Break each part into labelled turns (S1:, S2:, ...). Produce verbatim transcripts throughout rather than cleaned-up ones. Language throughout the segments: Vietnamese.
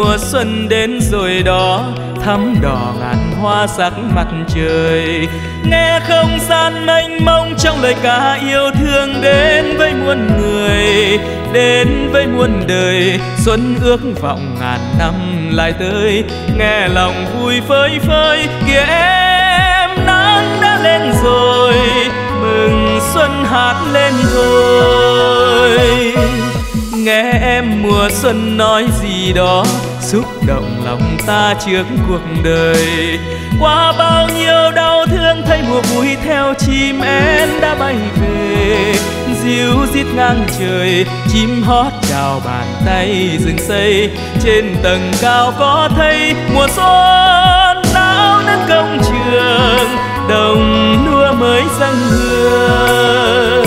S1: mùa xuân đến rồi đó, thắm đỏ ngàn hoa sắc mặt trời. Nghe không gian mênh mông trong lời ca yêu thương đến với muôn người, đến với muôn đời. Xuân ước vọng ngàn năm lại tới, nghe lòng vui phơi phới. Kìa em nắng đã lên rồi, mừng xuân hát lên thôi. Nghe em mùa xuân nói gì đó, xúc động lòng ta trước cuộc đời. Qua bao nhiêu đau thương thấy mùa vui theo chim én đã bay về. Ríu rít ngang trời, chim hót chào bàn tay rừng xây. Trên tầng cao có thấy mùa xuân náo nức công trường, đồng lúa mới dâng hương.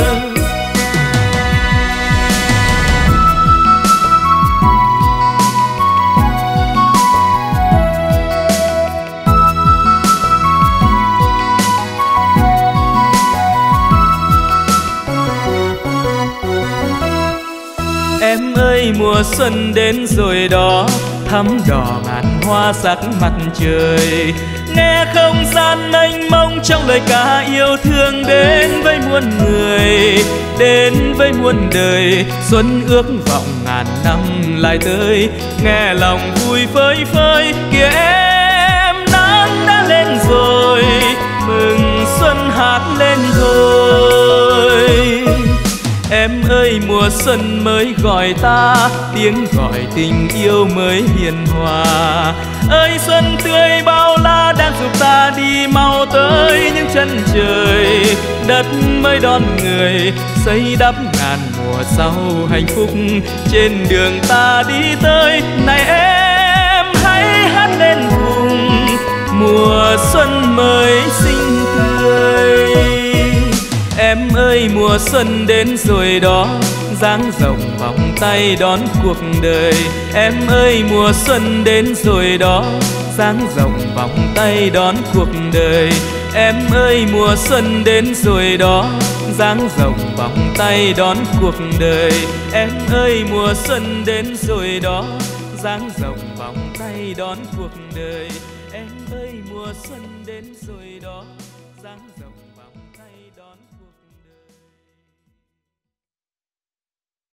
S1: Em ơi mùa xuân đến rồi đó, thắm đỏ ngàn hoa sắc mặt trời. Nghe không gian mênh mông trong lời ca yêu thương đến với muôn người, đến với muôn đời. Xuân ước vọng ngàn năm lại tới, nghe lòng vui phơi phới. Kìa em nắng đã lên rồi, mừng xuân hát lên thôi. Em ơi mùa xuân mới gọi ta, tiếng gọi tình yêu mới hiền hòa. Ơi xuân tươi bao la đang giúp ta đi mau tới những chân trời. Đất mới đón người, xây đắp ngàn mùa sau hạnh phúc trên đường ta đi tới. Này em hãy hát lên cùng, mùa xuân mới xinh tươi. Em ơi mùa xuân đến rồi đó, dang rộng vòng tay đón cuộc đời. Em ơi mùa xuân đến rồi đó, dang rộng vòng tay đón cuộc đời. Em ơi mùa xuân đến rồi đó, dang rộng vòng tay đón cuộc đời. Em ơi mùa xuân đến rồi đó, dang rộng vòng tay đón cuộc đời. Em ơi mùa xuân đến rồi đó, dang